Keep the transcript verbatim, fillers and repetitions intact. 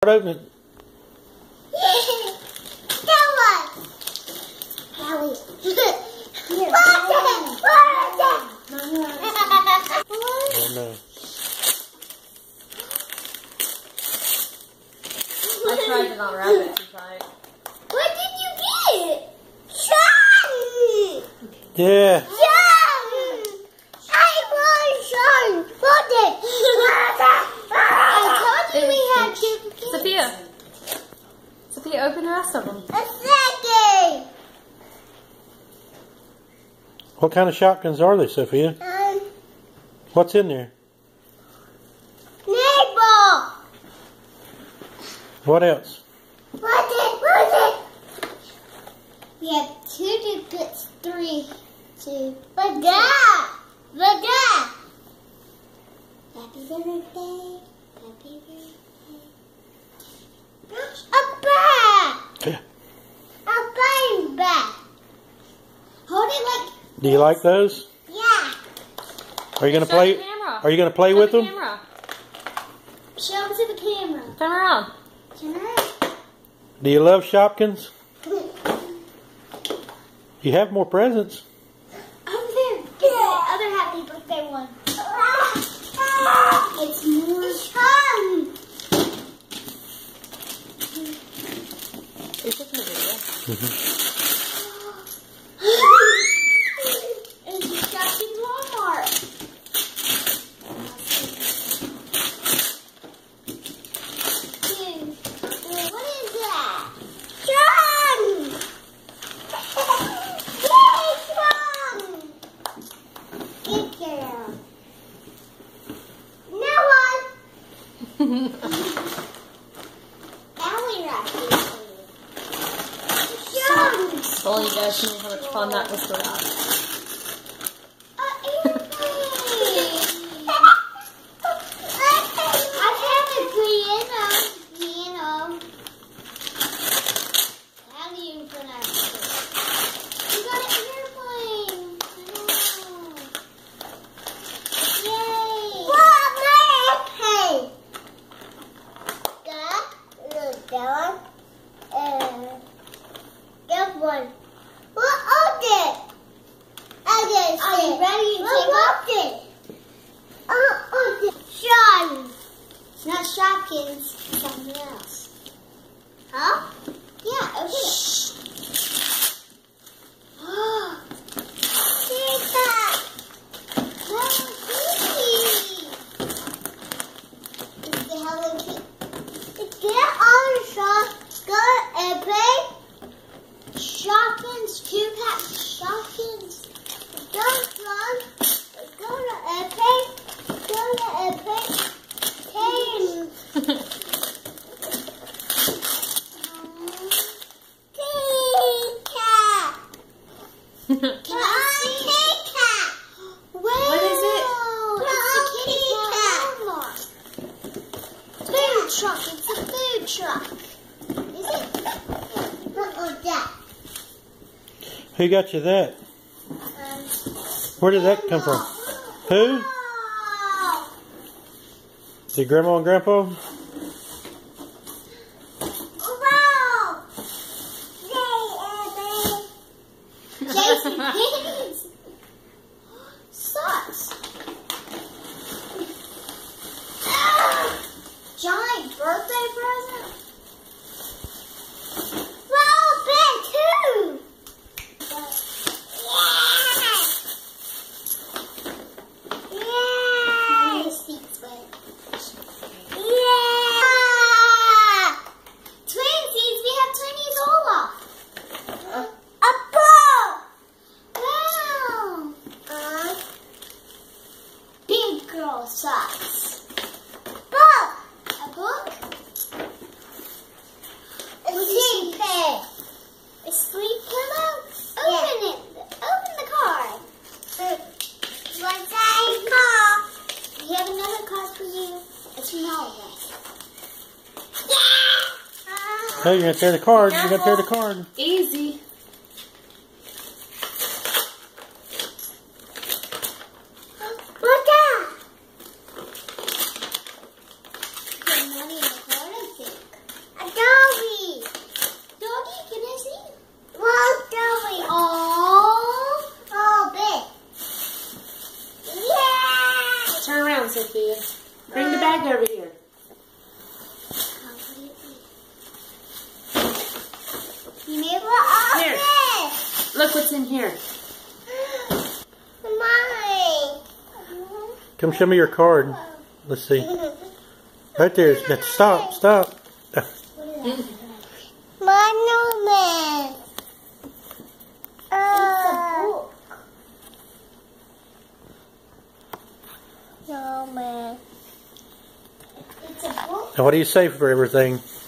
Open it. Oh no. I tried to not wrap it too tight. What did you get? Sean! Yeah. Sean! I want Sean! Put it! I told you we had chicken. Sophia. Sophia, open the rest of them. A second! What kind of shotguns are they, Sophia? Um, What's in there? neighbor! What else? What's it? What's it? We have two duplicates, three, two. But dad! But dad! Happy birthday. Happy birthday. A bat! A flying bat. Hold it like... Do you like those? Yeah. Are you gonna Show play? the camera. Are you gonna play Show with the them? Camera. Show them to the camera. Turn around. Turn around. Do you love Shopkins? You have more presents. Over there. Get the other happy birthday one. It's more fun. You're taking a video. Mm-hmm. It's a Shopkins Walmart. Dude, what is that? John! Yay, John! Good girl. No one. Now we wrap it. John! Well, you guys knew how much fun that was for us. One. What is it? Are you ready to take it? Uh, Sean. It's not Shopkins. It's something else. Huh? Yeah, open it. Oh, take that. Hello Kitty. It's the Hello Kitty. Get on, Sean. Go and play. Shopkins, two pack Shopkins. Go run. Go to Epic. Go to Epic. Hey. Cat. Can I see? Kitty cat. What is it? It's a kitty cat. Food truck. It's a food truck. Is it? What was that? Who got you that? Um, Where did that come from? Who? oh, Did Grandma and Grandpa? wow. Jason Pins. Sucks. Giant birthday present? Well, big too. Socks. Book. A book. A sleep bed. A sleep pillow. Open yeah. it. Open the card. What's that card? We have another card for you. A small one. Yeah. Hey, you're gonna tear the card. You're gonna tear the card. Easy. Not even a card, I think. look what's in here. Mommy. Come show me your card. Let's see. Right there. Stop, stop. Monument. Uh, no, man. It's a book. Now what do you say for everything?